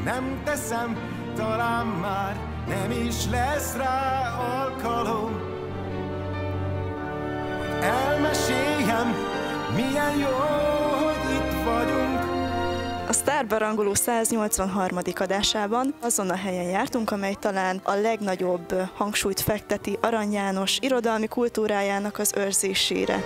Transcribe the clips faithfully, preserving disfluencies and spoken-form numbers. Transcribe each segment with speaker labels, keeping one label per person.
Speaker 1: nem teszem, talán már nem is lesz rá alkalom. Elmeséljem, milyen jó, hogy itt vagyunk.
Speaker 2: A Sztárbarangoló száznyolcvanharmadik adásában azon a helyen jártunk, amely talán a legnagyobb hangsúlyt fekteti Arany János irodalmi kultúrájának az őrzésére.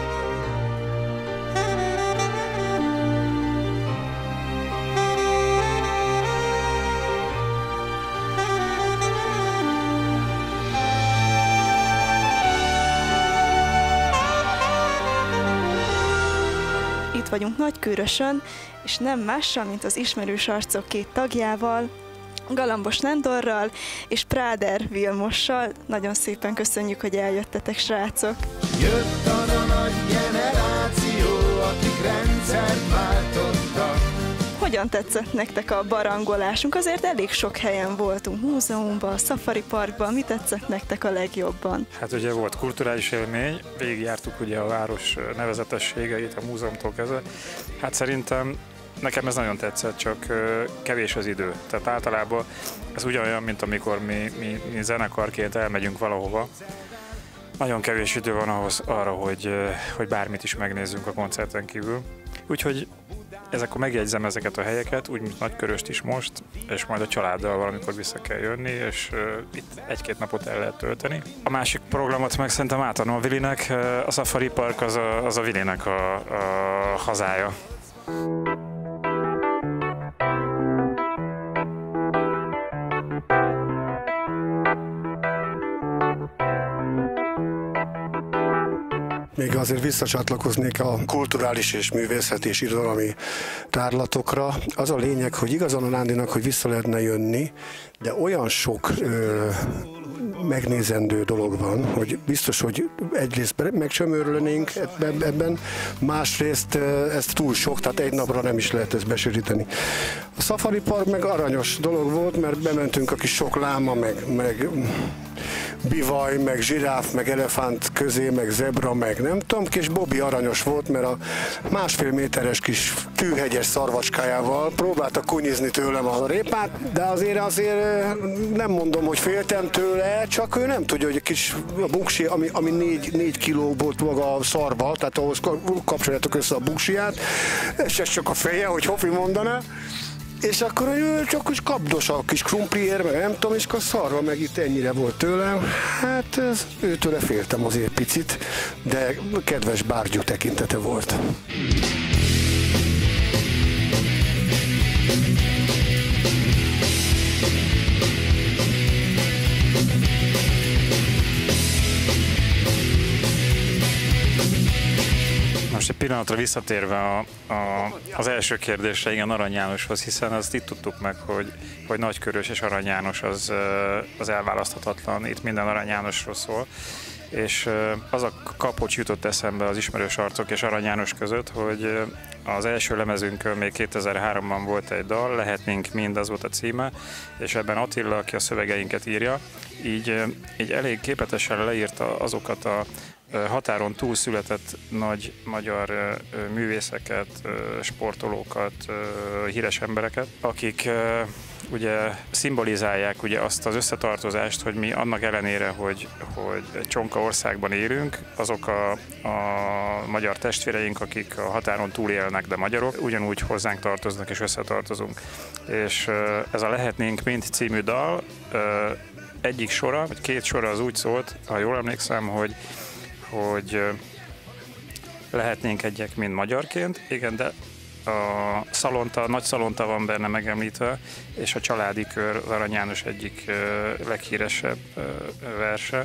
Speaker 2: Itt vagyunk Nagykőrösön, és nem mással, mint az Ismerős arcok két tagjával, Galambos Nándorral és Práder Vilmossal. Nagyon szépen köszönjük, hogy eljöttetek, srácok!
Speaker 1: Jött az a nagy generáció, akik rendszert váltottak.
Speaker 2: Hogyan tetszett nektek a barangolásunk? Azért elég sok helyen voltunk, múzeumban, Safari Parkban. Mi tetszett nektek a legjobban?
Speaker 3: Hát ugye volt kulturális élmény, végigjártuk ugye a város nevezetességeit, a múzeumtól kezdve. Hát szerintem nekem ez nagyon tetszett, csak kevés az idő. Tehát általában ez ugyanolyan, mint amikor mi, mi, mi zenekarként elmegyünk valahova. Nagyon kevés idő van ahhoz arra, hogy, hogy bármit is megnézzünk a koncerten kívül. Úgyhogy ezekor megjegyzem ezeket a helyeket, úgy, mint Nagyköröst is most, és majd a családdal valamikor vissza kell jönni, és uh, itt egy-két napot el lehet tölteni. A másik programot meg szerintem átadom a Vilinek, a Safari Park az a, az a Vilinek a, a hazája.
Speaker 4: Még azért visszacsatlakoznék a kulturális és művészeti és irodalmi tárlatokra. Az a lényeg, hogy igazán a Nándinak, hogy vissza lehetne jönni, de olyan sok ö, megnézendő dolog van, hogy biztos, hogy egyrészt megcsömörlenénk ebben, másrészt ez túl sok, tehát egy napra nem is lehet ezt besűríteni. A Safari Park meg aranyos dolog volt, mert bementünk a kis sok láma, meg, meg bivaj, meg zsiráf, meg elefánt közé, meg zebra, meg nem tudom, és Bobby aranyos volt, mert a másfél méteres kis tűhegyes szarvacskájával próbálta kunyizni tőlem a répát, de azért azért nem mondom, hogy féltem tőle, csak ő nem tudja, hogy egy kis buksi, ami, ami négy, négy kiló volt maga a szarva, tehát ahhoz kapcsoljátok össze a buksiját, és ez csak a feje, hogy Hofi mondaná. És akkor ő csak is kapdos a kis krumpliér, meg nem tudom, és akkor szarva meg itt ennyire volt tőlem. Hát ez, őtőle féltem azért picit, de kedves bárgyú tekintete volt.
Speaker 3: Most egy pillanatra visszatérve a, a, az első kérdésre, igen, Arany Jánoshoz, hiszen azt itt tudtuk meg, hogy, hogy Nagykörös és Arany János az, az elválaszthatatlan, itt minden Arany Jánosról szól. És az a kapocs jutott eszembe az Ismerős arcok és Arany János között, hogy az első lemezünkön még kétezer-háromban volt egy dal, Lehetnénk mind, az volt a címe, és ebben Attila, aki a szövegeinket írja, így, így elég képletesen leírta azokat a határon túl született nagy magyar művészeket, sportolókat, híres embereket, akik ugye szimbolizálják ugye azt az összetartozást, hogy mi annak ellenére, hogy, hogy egy csonka országban élünk, azok a, a magyar testvéreink, akik a határon túl élnek, de magyarok, ugyanúgy hozzánk tartoznak és összetartozunk. És ez a Lehetnénk mind című dal egyik sora, vagy két sora az úgy szólt, ha jól emlékszem, hogy hogy lehetnénk egyek mind magyarként, igen, de a szalonta, nagy szalonta van benne megemlítve, és a családi kör az Arany János egyik leghíresebb verse,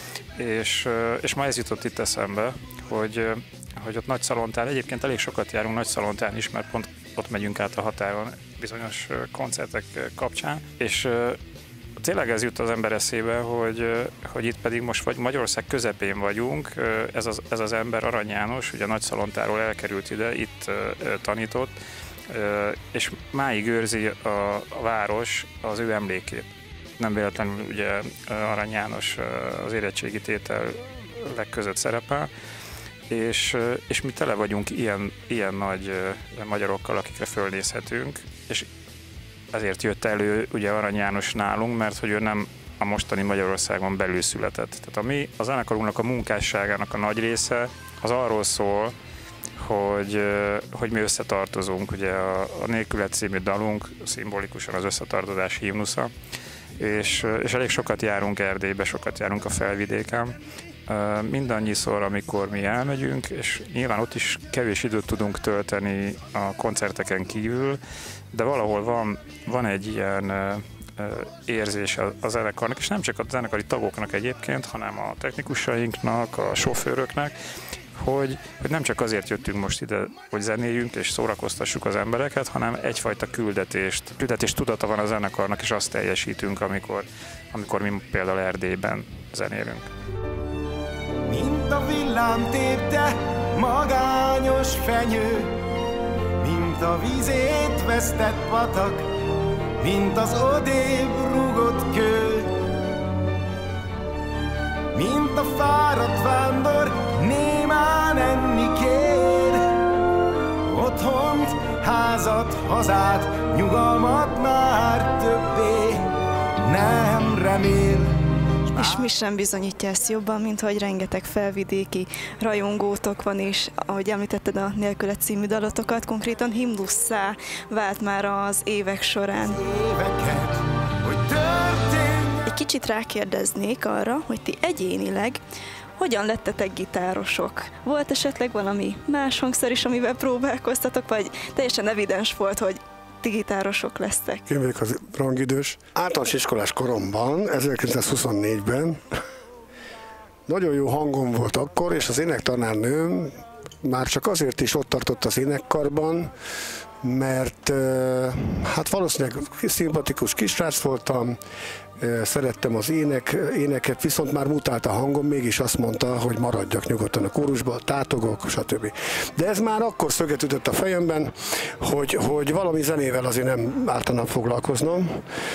Speaker 3: és, és ma ez jutott itt eszembe, hogy, hogy ott Nagyszalontán, egyébként elég sokat járunk Nagyszalontán is, mert pont ott megyünk át a határon bizonyos koncertek kapcsán, és tényleg ez jut az ember eszébe, hogy, hogy itt pedig most vagy Magyarország közepén vagyunk, ez az, ez az ember, Arany János, ugye Nagyszalontáról elkerült ide, itt tanított, és máig őrzi a, a város az ő emlékét. Nem véletlenül ugye Arany János az érettségi tételek között szerepel, és, és mi tele vagyunk ilyen, ilyen nagy magyarokkal, akikre fölnézhetünk, és ezért jött elő ugye Arany János nálunk, mert hogy ő nem a mostani Magyarországon belül született. Tehát a mi, a zenekarunknak a munkásságának a nagy része az arról szól, hogy, hogy mi összetartozunk. Ugye a, a Nélkület című dalunk szimbolikusan az összetartozás himnusza, és, és elég sokat járunk Erdélybe, sokat járunk a Felvidéken. Mindannyiszor, amikor mi elmegyünk, és nyilván ott is kevés időt tudunk tölteni a koncerteken kívül, de valahol van, van egy ilyen érzés a zenekarnak, és nem csak a zenekari tagoknak egyébként, hanem a technikusainknak, a sofőröknek, hogy, hogy nem csak azért jöttünk most ide, hogy zenéljünk és szórakoztassuk az embereket, hanem egyfajta küldetést, küldetés tudata van a zenekarnak, és azt teljesítünk, amikor, amikor mi például Erdélyben zenélünk.
Speaker 1: Mint a villám tépte magányos fenyő, mint a vízét vesztett patak, mint az odébb rúgott kő, mint a fáradt vándor némán enni kér. Otthont, házat, hazát, nyugalmat már többé nem remél.
Speaker 2: És mi sem bizonyítja ezt jobban, mint hogy rengeteg felvidéki rajongótok van, és ahogy említetted a Nélkület című dalotokat, konkrétan himnusszá vált már az évek során. Egy kicsit rákérdeznék arra, hogy ti egyénileg hogyan lettetek gitárosok? Volt esetleg valami más hangszer is, amivel próbálkoztatok, vagy teljesen evidens volt, hogy ti gitárosok lesztek?
Speaker 4: Én vagyok az rangidős. Általános iskolás koromban, ezerkilencszázhuszonnégyben nagyon jó hangom volt akkor, és az énektanárnőm már csak azért is ott tartott az énekkarban, mert hát valószínűleg szimpatikus kisrác voltam, szerettem az ének, éneket, viszont már mutált a hangom, mégis azt mondta, hogy maradjak nyugodtan a kórusba, tátogok, stb. De ez már akkor szöget ütött a fejemben, hogy, hogy valami zenével azért nem ártana foglalkoznom.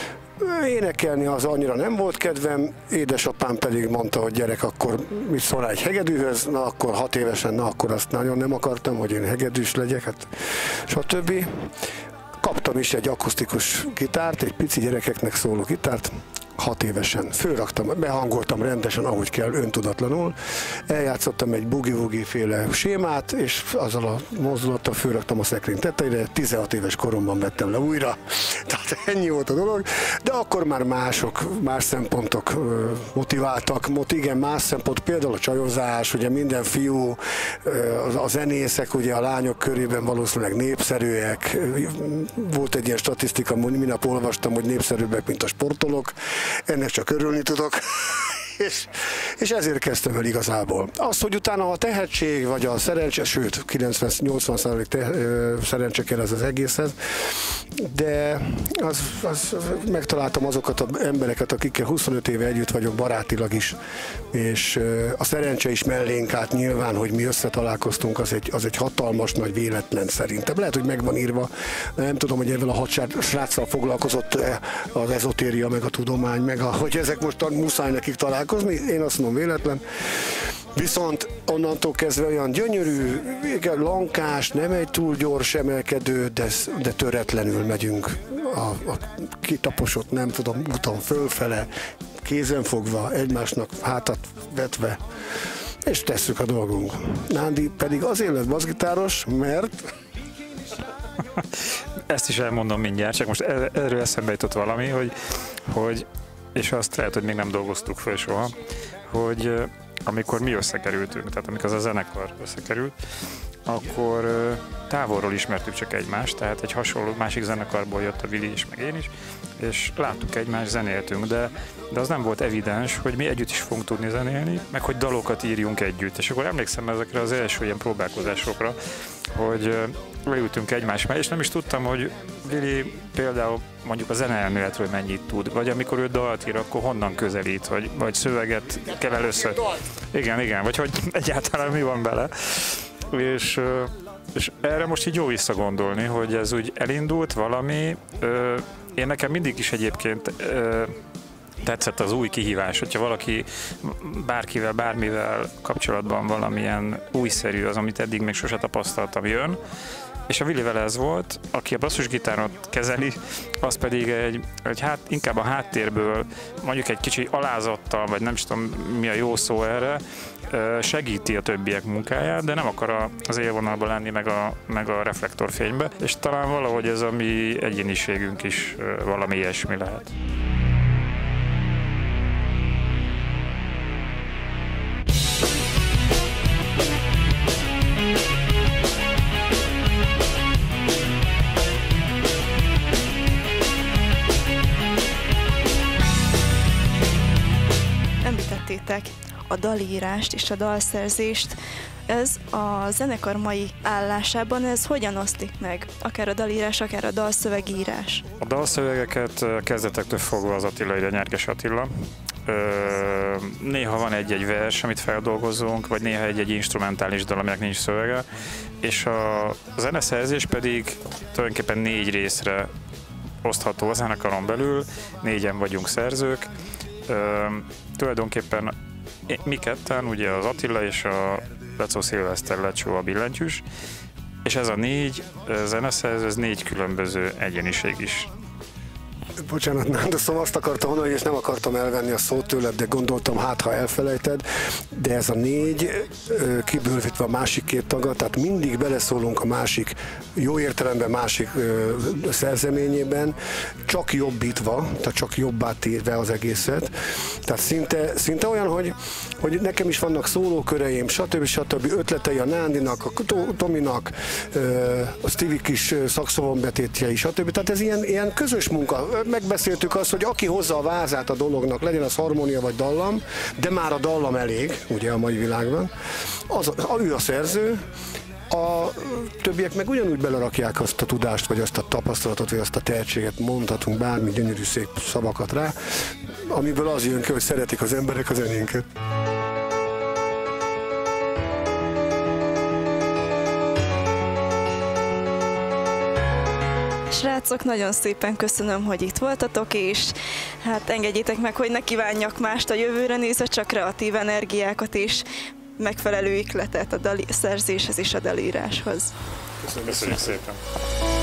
Speaker 4: Énekelni az annyira nem volt kedvem, édesapám pedig mondta, hogy gyerek, akkor mit szól egy hegedűhöz, na akkor hat évesen, na akkor azt nagyon nem akartam, hogy én hegedűs legyek, hát stb. Kaptam is egy akusztikus gitárt, egy pici gyerekeknek szóló gitárt, hat évesen. Fölraktam, behangoltam rendesen, ahogy kell, öntudatlanul. Eljátszottam egy boogie-woogie féle sémát, és azzal a mozdulattal fölraktam a szekrény tetejére. tizenhat éves koromban vettem le újra. Tehát ennyi volt a dolog. De akkor már mások, más szempontok motiváltak. Mot, igen, más szempont, például a csajozás, ugye minden fiú, a zenészek, ugye a lányok körében valószínűleg népszerűek. Volt egy ilyen statisztika, minap olvastam, hogy népszerűbbek, mint a sportolók. Ennek csak örülni tudok, és, és ezért kezdtem el igazából. Az, hogy utána a tehetség, vagy a szerencse, sőt, kilencven-nyolcvan százalék szerencse kell ez az egészhez, de az, az, megtaláltam azokat az embereket, akikkel huszonöt éve együtt vagyok barátilag is, és a szerencse is mellénk állt nyilván, hogy mi összetalálkoztunk, az egy, az egy hatalmas nagy véletlen szerintem. Lehet, hogy meg van írva, nem tudom, hogy ezzel a hat sráccal foglalkozott az ezotéria, meg a tudomány, meg a, hogy ezek most muszáj nekik találkozni, én azt mondom véletlen. Viszont onnantól kezdve olyan gyönyörű, igen, lankás, nem egy túl gyors emelkedő, de, de töretlenül megyünk a, a kitaposott, nem tudom, úton fölfele, kézen fogva, egymásnak hátat vetve, és tesszük a dolgunk. Nándi pedig azért lett bassgitáros, mert...
Speaker 3: Ezt is elmondom mindjárt, csak most erről eszembe jutott valami, hogy, hogy és azt lehet, hogy még nem dolgoztuk föl soha, hogy amikor mi összekerültünk, tehát amikor az a zenekar összekerült, akkor távolról ismertük csak egymást, tehát egy hasonló másik zenekarból jött a Vili is, meg én is, és láttuk egymást, zenéltünk, de, de az nem volt evidens, hogy mi együtt is fogunk tudni zenélni, meg hogy dalokat írjunk együtt. És akkor emlékszem ezekre az első ilyen próbálkozásokra, hogy leültünk egymás mellé, és nem is tudtam, hogy Vili például mondjuk a zeneelméletről mennyit tud, vagy amikor ő dalt ír, akkor honnan közelít, vagy, vagy szöveget kell először. Igen, igen, vagy hogy egyáltalán mi van bele. És, és erre most így jó visszagondolni, hogy ez úgy elindult valami. Én nekem mindig is egyébként tetszett az új kihívás, hogyha valaki bárkivel, bármivel kapcsolatban valamilyen újszerű, az, amit eddig még sose tapasztaltam, jön, és a Willivel ez volt, aki a basszusgitáron kezeli, az pedig egy, egy hát, inkább a háttérből, mondjuk egy kicsi alázattal, vagy nem tudom mi a jó szó erre, segíti a többiek munkáját, de nem akar az élvonalban lenni, meg a, meg a reflektorfénybe, és talán valahogy ez a mi egyéniségünk is valami ilyesmi lehet.
Speaker 2: Említettétek a dalírást és a dalszerzést. Ez a zenekar mai állásában, ez hogyan oszlik meg? Akár a dalírás, akár a dalszövegírás?
Speaker 3: A dalszövegeket kezdetektől fogva az Attila írja, Nyerges Attila. Néha van egy-egy vers, amit feldolgozunk, vagy néha egy-egy instrumentális dal, aminek nincs szövege, és a zeneszerzés pedig tulajdonképpen négy részre osztható a zenekaron belül, négyen vagyunk szerzők. Tulajdonképpen mi ketten, ugye az Attila és a Lecó Szilveszter Lecsó a billentyűs, és ez a négy zeneszerző, ez négy különböző egyéniség is.
Speaker 4: Bocsánat, nem, de szóval azt akartam mondani, és nem akartam elvenni a szót tőled, de gondoltam, hát ha elfelejted, de ez a négy, kibővítve a másik két tagot, tehát mindig beleszólunk a másik, jó értelemben másik szerzeményében, csak jobbítva, tehát csak jobbá téve az egészet. Tehát szinte, szinte olyan, hogy, hogy nekem is vannak szólóköreim, stb. stb. Ötletei a Nándinak, a Tominak, a Stevie kis szaxofonbetétjei, stb. Tehát ez ilyen, ilyen közös munka. Megbeszéltük azt, hogy aki hozza a vázát a dolognak, legyen az harmónia vagy dallam, de már a dallam elég, ugye a mai világban, az, a, ő a szerző, a többiek meg ugyanúgy belerakják azt a tudást, vagy azt a tapasztalatot, vagy azt a tehetséget, mondhatunk bármi gyönyörű szép szavakat rá, amiből az jön ki, hogy szeretik az emberek a zenénket.
Speaker 2: Srácok, nagyon szépen köszönöm, hogy itt voltatok, és hát engedjétek meg, hogy ne kívánjak mást a jövőre nézve, csak kreatív energiákat és megfelelő ihletet a dali szerzéshez és a dalíráshoz.
Speaker 3: Köszönjük szépen!